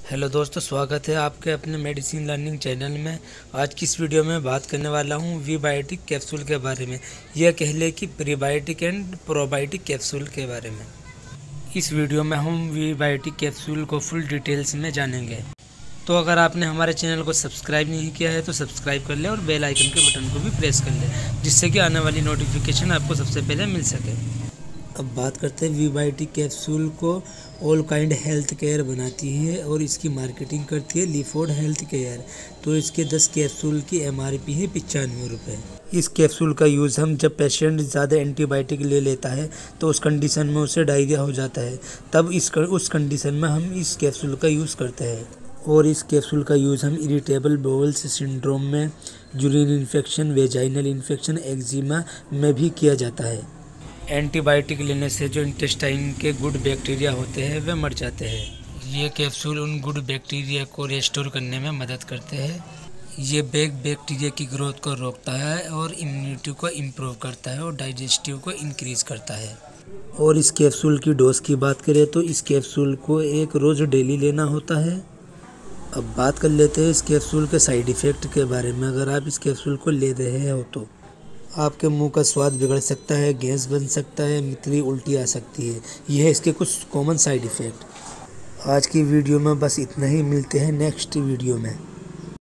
Hello दोस्तों, स्वागत है आपके अपने मेडिसिन लर्निंग चैनल में। आज की इस वीडियो में बात करने वाला हूँ वीबायोटिक कैप्सूल के बारे में। यह कह ले कि प्रीबायोटिक एंड प्रोबायोटिक कैप्सूल के बारे में। इस वीडियो में हम वीबायोटिक कैप्सूल को फुल डिटेल्स में जानेंगे। तो अगर आपने हमारे चैनल को सब्सक्राइब नहीं किया है तो सब्सक्राइब कर ले और बेल आइकन के बटन को भी प्रेस कर ले, जिससे कि आने वाली नोटिफिकेशन आपको सबसे पहले मिल सके। अब बात करते हैं वीबायोटिक कैप्सूल को ऑल काइंड हेल्थ केयर बनाती है और इसकी मार्केटिंग करती है लीफोर्ड हेल्थ केयर। तो इसके 10 कैप्सूल की MRP है 95 रुपये। इस कैप्सूल का यूज़ हम जब पेशेंट ज़्यादा एंटीबायोटिक ले लेता है तो उस कंडीशन में उसे डायरिया हो जाता है, तब उस कंडीशन में हम इस कैप्सूल का यूज़ करते हैं। और इस कैप्सूल का यूज़ हम इरिटेबल बाउल सिंड्रोम में, urine infection, vaginal infection, eczema में भी किया जाता है। एंटीबायोटिक लेने से जो इंटेस्टाइन के गुड बैक्टीरिया होते हैं वे मर जाते हैं। ये कैप्सूल उन गुड बैक्टीरिया को रेस्टोर करने में मदद करते हैं। ये बैक्टीरिया की ग्रोथ को रोकता है और इम्यूनिटी को इम्प्रूव करता है और डाइजेस्टिव को इंक्रीज़ करता है। और इस कैप्सूल की डोज की बात करें तो इस कैप्सूल को एक रोज़ डेली लेना होता है। अब बात कर लेते हैं इस कैप्सूल के साइड इफ़ेक्ट के बारे में। अगर आप इस कैप्सूल को ले रहे हो तो आपके मुंह का स्वाद बिगड़ सकता है, गैस बन सकता है, मितली उल्टी आ सकती है। यह है इसके कुछ कॉमन साइड इफ़ेक्ट। आज की वीडियो में बस इतना ही। मिलते हैं नेक्स्ट वीडियो में।